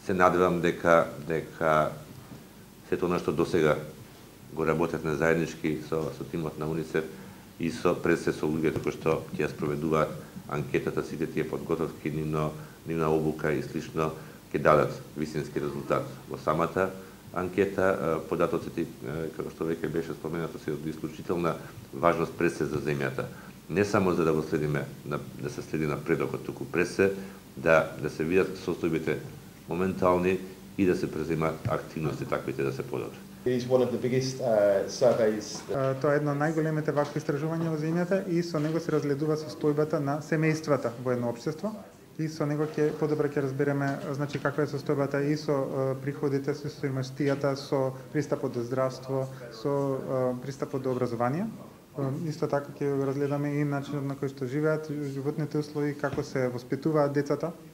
се надевам дека сето она што досега го работевме заеднички со тимот на УНИЦЕФ и пред се со луѓето кои што ќе ја спроведуваат анкетата, сите тие подготовки, нивна обука и слично, ќе дадат вистински резултат во самата анкета. Податоците, како што веќе беше споменато, се од исклучителна важност пред се за земјата. Не само за да го следиме, да се следи напредокот, туку пред се да се видат состојбите моментални и да се преземаат активности таквите да се подобри. Тоа е едно од најголемите вакви истражувања во земјата и со него се разгледува состојбата на семејствата во едно општество и со него подобро ќе разбереме значи каква е состојбата и со приходите, со имаштијата, со пристапот до здравство, со пристапот до образование. Исто така ќе разгледаме и начинот на кој што живеат, животните услови, како се воспитуваат децата.